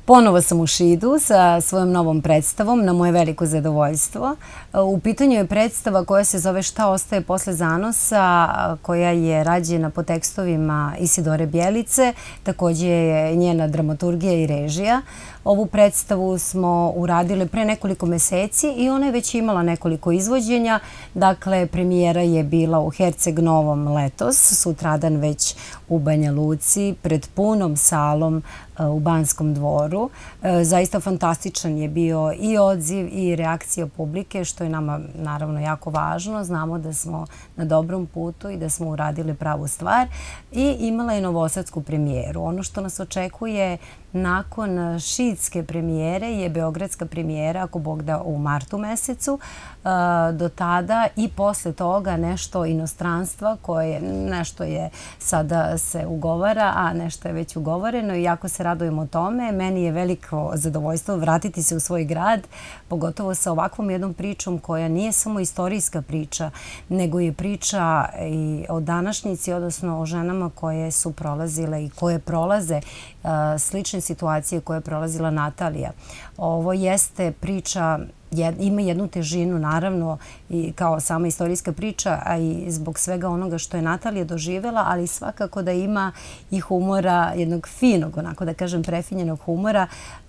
Ponovo sam u Šidu sa svojom novom predstavom, na moje veliko zadovoljstvo. U pitanju je predstava koja se zove Šta ostaje posle zanosa, koja je rađena po tekstovima Isidore Bjelice, takođe je njena dramaturgija i režija. Ovu predstavu smo uradile pre nekoliko meseci i ona je već imala nekoliko izvođenja. Dakle, premijera je bila u Herceg Novom letos, sutradan već u Banja Luci, pred punom salom u Banskom dvoru. Zaista fantastičan je bio i odziv i reakcija publike, što je nama naravno jako važno. Znamo da smo na dobrom putu i da smo uradili pravu stvar. I imala je novosadsku premijeru. Ono što nas očekuje nakon šidske premijere je beogradska premijera, ako Bog da, u martu mesecu. Do tada i posle toga nešto inostranstva koje nešto je sada se ugovara, a nešto je već ugovoreno i jako se radujemo tome. Meni je veliko zadovoljstvo vratiti se u svoj grad, pogotovo sa ovakvom jednom pričom koja nije samo istorijska priča, nego je priča i o današnjici, odnosno o ženama koje su prolazile i koje prolaze slične situacije koje je prolazila Natalija. Ovo jeste priča, ima jednu težinu naravno i kao sama istorijska priča, a i zbog svega onoga što je Natalija doživjela, ali svakako da ima i humora, jednog finog, onako da kažem prefinjenog humora,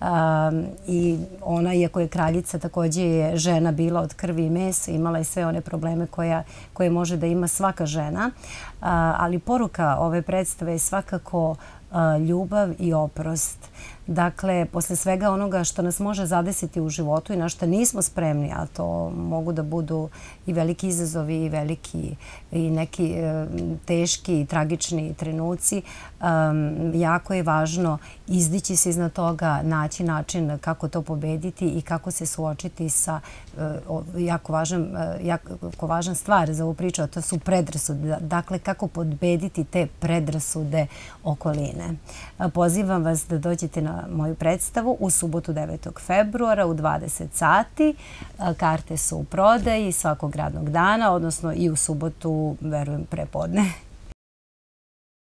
i ona, iako je kraljica, takođe je žena bila od krvi i mesa, imala je sve one probleme koje može da ima svaka žena, ali poruka ove predstave je svakako ljubav i oprost. Dakle, posle svega onoga što nas može zadesiti u životu i na što nismo spremni, a to mogu da budu i veliki izazovi i veliki i neki teški i tragični trenuci, jako je važno izdići se iznad toga, naći način kako to pobediti i kako se suočiti sa jako važan stvar za ovu priču, a to su predrasude. Dakle, kako pobediti te predrasude okoline. Pozivam vas da dođete na moju predstavu u subotu 9. februara u 20 sati. Karte su u prodaji svakog radnog dana, odnosno i u subotu, verujem, prepodne.